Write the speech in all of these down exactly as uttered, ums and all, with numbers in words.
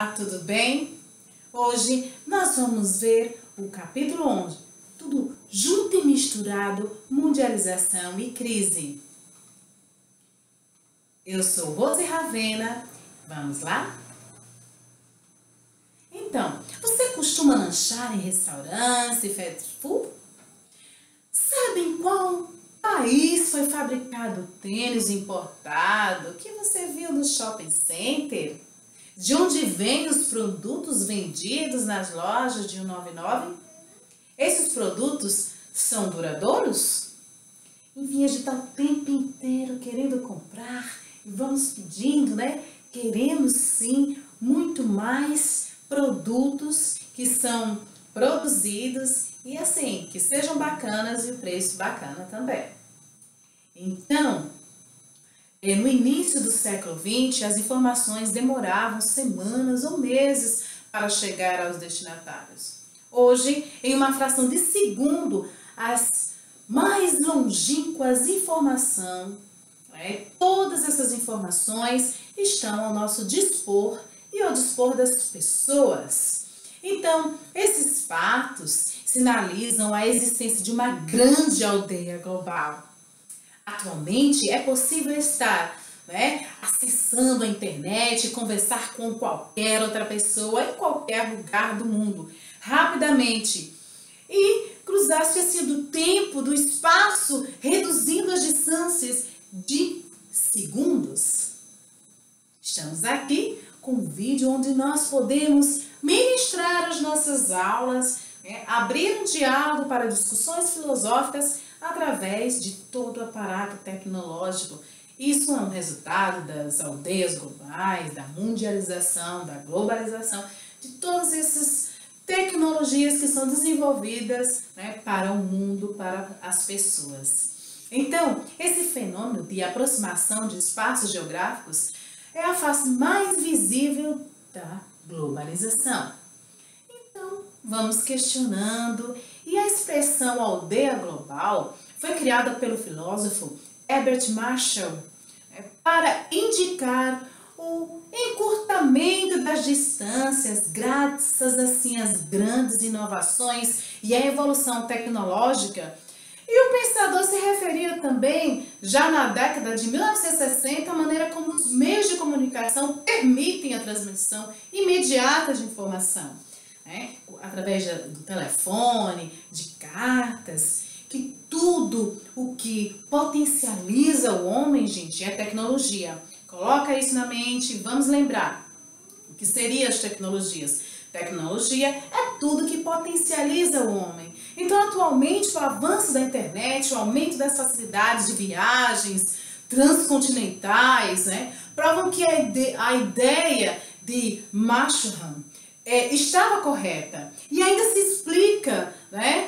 Tudo bem? Hoje nós vamos ver o capítulo onze, tudo junto e misturado, mundialização e crise. Eu sou Rose Ravena, vamos lá? Então, você costuma lanchar em restaurantes e fast food? Sabe em qual país foi fabricado o tênis importado que você viu no shopping center? De onde vêm os produtos vendidos nas lojas de cento e noventa e nove? Esses produtos são duradouros? Enfim, a gente está o tempo inteiro querendo comprar e vamos pedindo, né? Queremos sim muito mais produtos que são produzidos e assim, que sejam bacanas e o preço bacana também. Então, no início do século vinte, as informações demoravam semanas ou meses para chegar aos destinatários. Hoje, em uma fração de segundo, as mais longínquas informações, né, todas essas informações estão ao nosso dispor e ao dispor das pessoas. Então, esses fatos sinalizam a existência de uma grande aldeia global. Atualmente é possível estar né, acessando a internet e conversar com qualquer outra pessoa em qualquer lugar do mundo, rapidamente. E cruzar-se assim do tempo, do espaço, reduzindo as distâncias de segundos. Estamos aqui com um vídeo onde nós podemos ministrar as nossas aulas, né, abrir um diálogo para discussões filosóficas através de todo o aparato tecnológico. Isso é um resultado das aldeias globais, da mundialização, da globalização, de todas essas tecnologias que são desenvolvidas né, para o mundo, para as pessoas. Então, esse fenômeno de aproximação de espaços geográficos é a face mais visível da globalização. Então, vamos questionando. E a expressão aldeia global foi criada pelo filósofo Herbert Marshall para indicar o encurtamento das distâncias graças assim às grandes inovações e à evolução tecnológica. E o pensador se referia também, já na década de mil novecentos e sessenta, à maneira como os meios de comunicação permitem a transmissão imediata de informação. Né? Através do telefone, de cartas, que tudo o que potencializa o homem, gente, é tecnologia. Coloca isso na mente, vamos lembrar o que seriam as tecnologias. Tecnologia é tudo que potencializa o homem. Então, atualmente, o avanço da internet, o aumento das facilidades de viagens transcontinentais, né, provam que a, ide a ideia de Marshall É, estava correta. E ainda se explica né,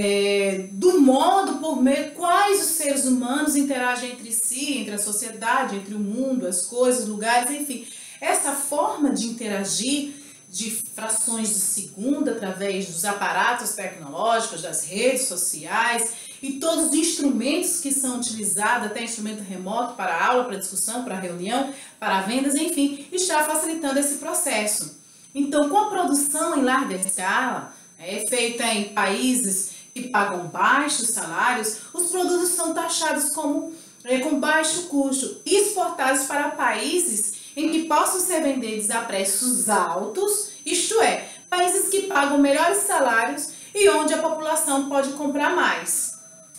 é, do modo por meio quais os seres humanos interagem entre si, entre a sociedade, entre o mundo, as coisas, lugares, enfim. Essa forma de interagir de frações de segundo através dos aparatos tecnológicos, das redes sociais e todos os instrumentos que são utilizados, até instrumento remoto para aula, para discussão, para reunião, para vendas, enfim, está facilitando esse processo. Então, com a produção em larga escala, é, feita em países que pagam baixos salários, os produtos são taxados como, é, com baixo custo e exportados para países em que possam ser vendidos a preços altos, isto é, países que pagam melhores salários e onde a população pode comprar mais.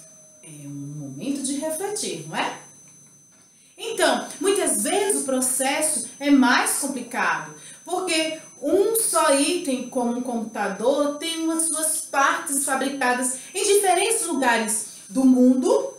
É um momento de refletir, não é? Então, muitas vezes o processo é mais complicado, porque um só item, como um computador, tem umas suas partes fabricadas em diferentes lugares do mundo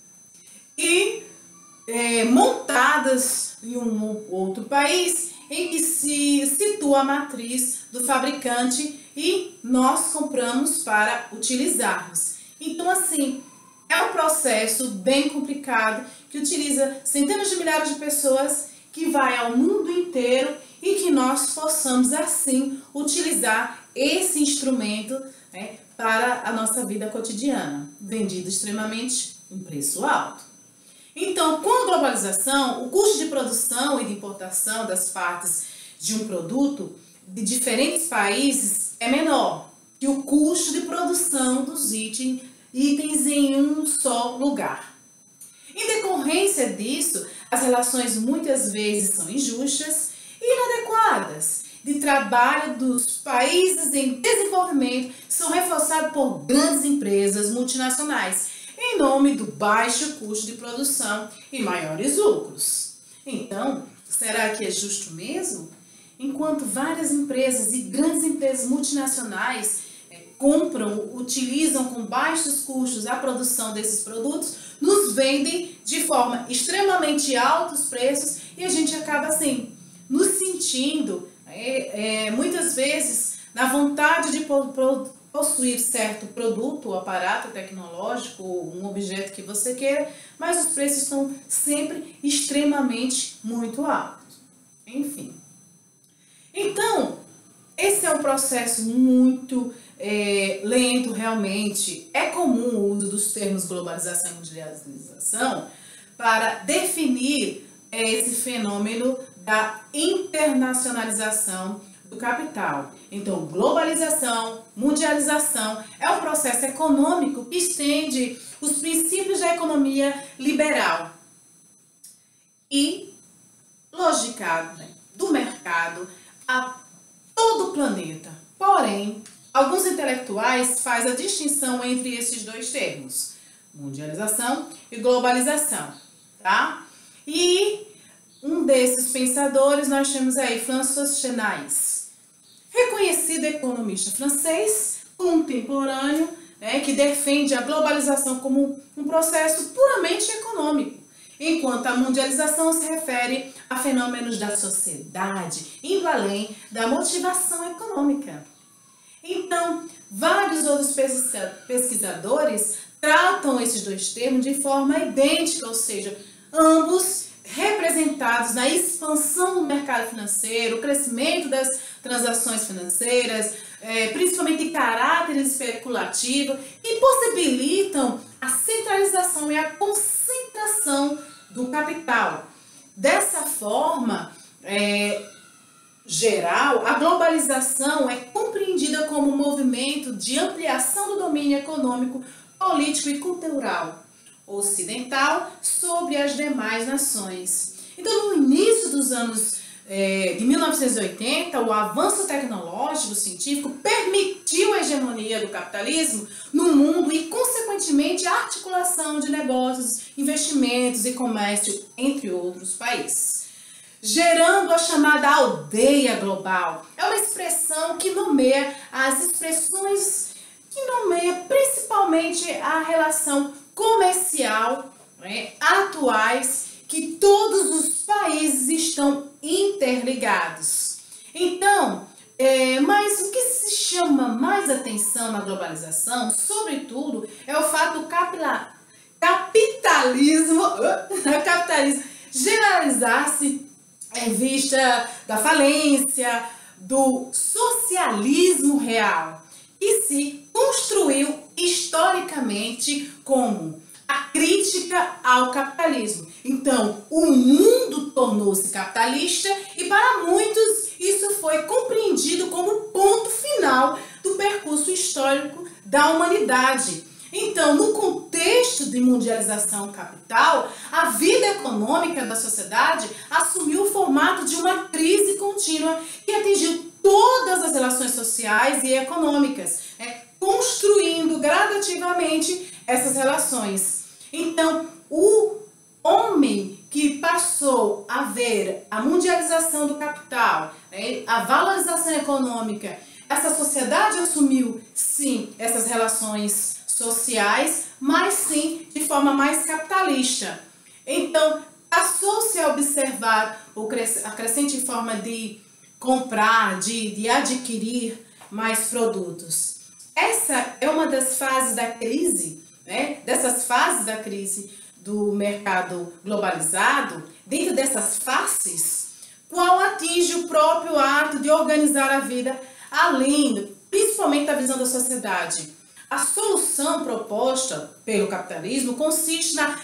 e é, montadas em um outro país em que se situa a matriz do fabricante e nós compramos para utilizarmos. Então, assim, é um processo bem complicado que utiliza centenas de milhares de pessoas, que vai ao mundo inteiro e que nós possamos assim utilizar esse instrumento né, para a nossa vida cotidiana, vendido extremamente em preço alto. Então, com a globalização, o custo de produção e de importação das partes de um produto de diferentes países é menor que o custo de produção dos itens, itens em um só lugar. Em decorrência disso, as relações muitas vezes são injustas e inadequadas de trabalho dos países em desenvolvimento são reforçados por grandes empresas multinacionais em nome do baixo custo de produção e maiores lucros. Então, será que é justo mesmo? Enquanto várias empresas e grandes empresas multinacionais é, compram, utilizam com baixos custos a produção desses produtos, nos vendem de forma extremamente altos preços e a gente acaba assim, nos sentindo é, é, muitas vezes na vontade de possuir certo produto, aparato tecnológico, um objeto que você queira, mas os preços estão sempre extremamente muito altos. Enfim. Então, esse é um processo muito é, lento realmente. É comum o uso dos termos globalização e mundialização para definir é, esse fenômeno da internacionalização do capital. Então, globalização, mundialização é um processo econômico que estende os princípios da economia liberal e logicado, né, do mercado a todo o planeta. Porém, alguns intelectuais fazem a distinção entre esses dois termos, mundialização e globalização, tá? E um desses pensadores nós temos aí François Chenais, reconhecido economista francês, contemporâneo, né, que defende a globalização como um processo puramente econômico, enquanto a mundialização se refere a fenômenos da sociedade, indo além da motivação econômica. Então, vários outros pesquisadores tratam esses dois termos de forma idêntica, ou seja, ambos representados na expansão do mercado financeiro, o crescimento das transações financeiras, é, principalmente de caráter especulativo, e possibilitam a centralização e a concentração do capital. Dessa forma, é, geral, a globalização é compreendida como um movimento de ampliação do domínio econômico, político e cultural ocidental sobre as demais nações. Então, no início dos anos é, de mil novecentos e oitenta, o avanço tecnológico científico permitiu a hegemonia do capitalismo no mundo e, consequentemente, a articulação de negócios, investimentos e comércio entre outros países, gerando a chamada aldeia global. É uma expressão que nomeia as expressões que nomeia principalmente a relação comercial, né, atuais, que todos os países estão interligados. Então, é, mas o que se chama mais atenção na globalização, sobretudo, é o fato do capila, capitalismo, capitalismo generalizar-se em vista da falência do socialismo real, que se construiu historicamente como a crítica ao capitalismo. Então, o mundo tornou-se capitalista e para muitos isso foi compreendido como ponto final do percurso histórico da humanidade. Então, no contexto de mundialização capital, a vida econômica da sociedade assumiu o formato de uma crise contínua que atingiu todas as relações sociais e econômicas, né, construindo gradativamente essas relações. Então, o homem que passou a ver a mundialização do capital, né, a valorização econômica, essa sociedade assumiu, sim, essas relações sociais, mas sim de forma mais capitalista. Então, passou-se a observar a crescente forma de comprar, de, de adquirir mais produtos. Essa é uma das fases da crise, né? Dessas fases da crise do mercado globalizado. Dentro dessas faces, qual atinge o próprio ato de organizar a vida, além, principalmente da visão da sociedade. A solução proposta pelo capitalismo consiste na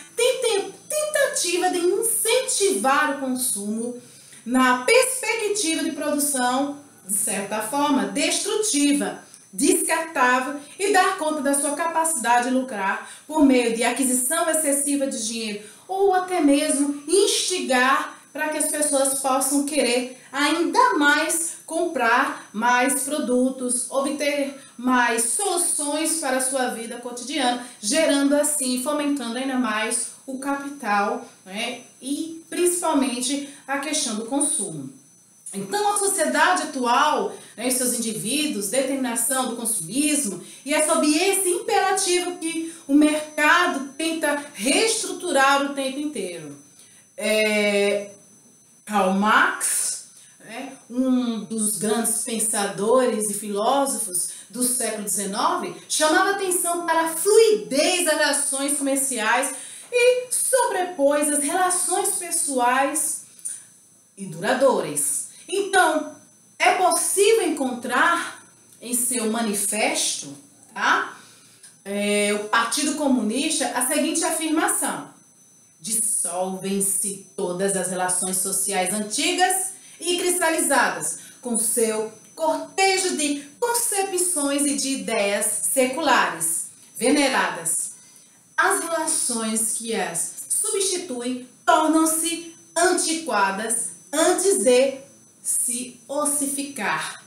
tentativa de incentivar o consumo na perspectiva de produção de certa forma, destrutiva, descartável e dar conta da sua capacidade de lucrar por meio de aquisição excessiva de dinheiro ou até mesmo instigar para que as pessoas possam querer ainda mais comprar mais produtos, obter mais soluções para a sua vida cotidiana, gerando assim, fomentando ainda mais o capital, né? E principalmente a questão do consumo. Então, a sociedade atual, né, e seus indivíduos, determinação do consumismo, e é sob esse imperativo que o mercado tenta reestruturar o tempo inteiro. É, Karl Marx, né, um dos grandes pensadores e filósofos do século dezenove, chamava atenção para a fluidez das relações comerciais e sobrepôs as relações pessoais e duradouras. Então, é possível encontrar em seu manifesto, tá? É, o Partido Comunista, a seguinte afirmação: dissolvem-se todas as relações sociais antigas e cristalizadas, com seu cortejo de concepções e de ideias seculares, veneradas. As relações que as substituem tornam-se antiquadas antes de se ossificar.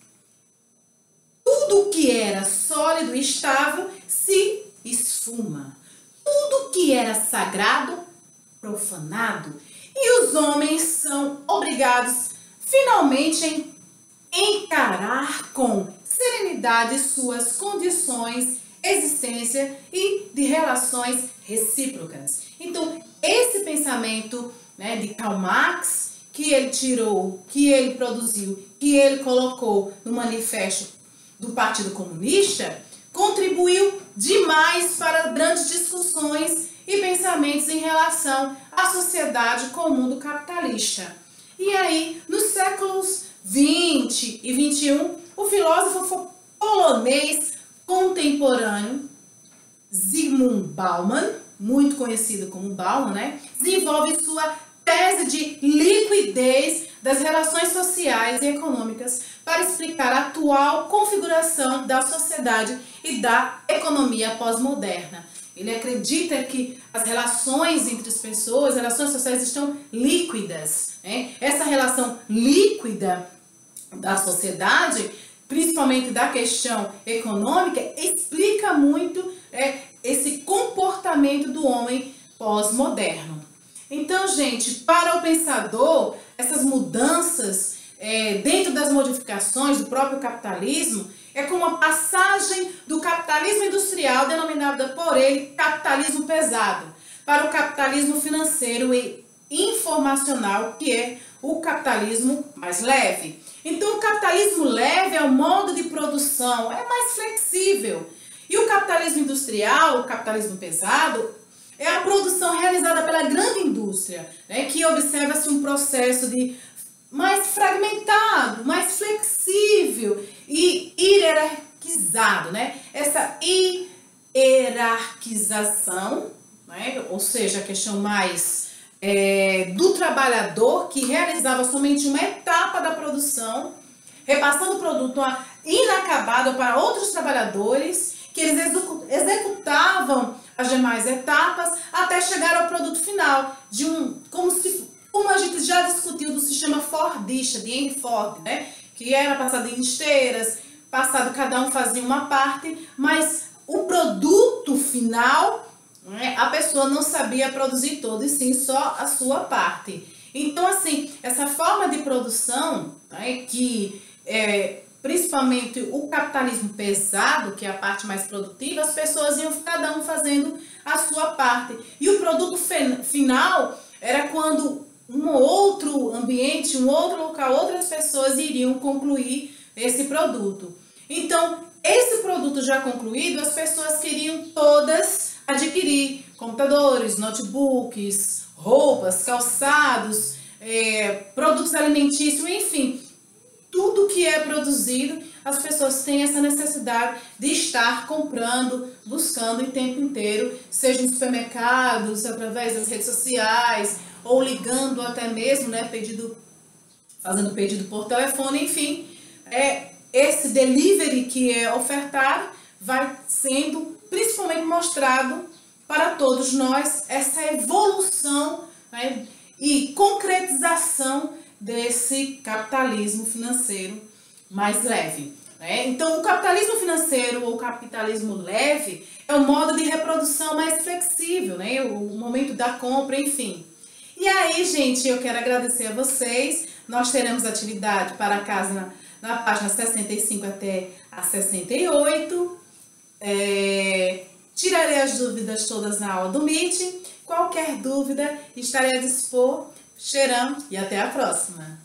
Tudo que era sólido e estável se esfuma. Tudo que era sagrado, profanado. E os homens são obrigados finalmente a encarar com serenidade suas condições, existência e de relações recíprocas. Então, esse pensamento, né, de Karl Marx, que ele tirou, que ele produziu, que ele colocou no manifesto do Partido Comunista, contribuiu demais para grandes discussões e pensamentos em relação à sociedade com o mundo capitalista. E aí, nos séculos vinte e vinte e um, o filósofo polonês contemporâneo Zygmunt Bauman, muito conhecido como Bauman, né, desenvolve sua tese de liquidez das relações sociais e econômicas para explicar a atual configuração da sociedade e da economia pós-moderna. Ele acredita que as relações entre as pessoas, as relações sociais estão líquidas, né? Essa relação líquida da sociedade, principalmente da questão econômica, explica muito é, esse comportamento do homem pós-moderno. Então, gente, para o pensador, essas mudanças é, dentro das modificações do próprio capitalismo é como a passagem do capitalismo industrial, denominada por ele capitalismo pesado, para o capitalismo financeiro e informacional, que é o capitalismo mais leve. Então, o capitalismo leve é o modo de produção, é mais flexível. E o capitalismo industrial, o capitalismo pesado, é a produção realizada pela grande indústria, né, que observa-se um processo de mais fragmentado, mais flexível e hierarquizado, né? Essa hierarquização, né, ou seja, a questão mais é, do trabalhador que realizava somente uma etapa da produção, repassando o produto inacabado para outros trabalhadores, que eles executavam as demais etapas até chegar ao produto final, de um, como, se, como a gente já discutiu do sistema fordista, de Henry Ford, né? Que era passado em esteiras, passado cada um fazia uma parte, mas o produto final, né, a pessoa não sabia produzir todo, e sim só a sua parte. Então, assim, essa forma de produção, né, que é, principalmente o capitalismo pesado, que é a parte mais produtiva, as pessoas iam cada um fazendo a sua parte. E o produto final era quando um outro ambiente, um outro local, outras pessoas iriam concluir esse produto. Então, esse produto já concluído, as pessoas queriam todas adquirir computadores, notebooks, roupas, calçados, é, produtos alimentícios, enfim, tudo que é produzido, as pessoas têm essa necessidade de estar comprando, buscando o tempo inteiro, seja em supermercados, através das redes sociais, ou ligando até mesmo, né, pedido, fazendo pedido por telefone, enfim, é, esse delivery que é ofertado vai sendo principalmente mostrado para todos nós essa evolução, né, e concretização desse capitalismo financeiro mais leve. Né? Então, o capitalismo financeiro ou capitalismo leve é o modo de reprodução mais flexível, né? O momento da compra, enfim. E aí, gente, eu quero agradecer a vocês. Nós teremos atividade para casa na, na página sessenta e cinco até a sessenta e oito. É, tirarei as dúvidas todas na aula do Meet. Qualquer dúvida, estarei a dispor. Cheirão e até a próxima!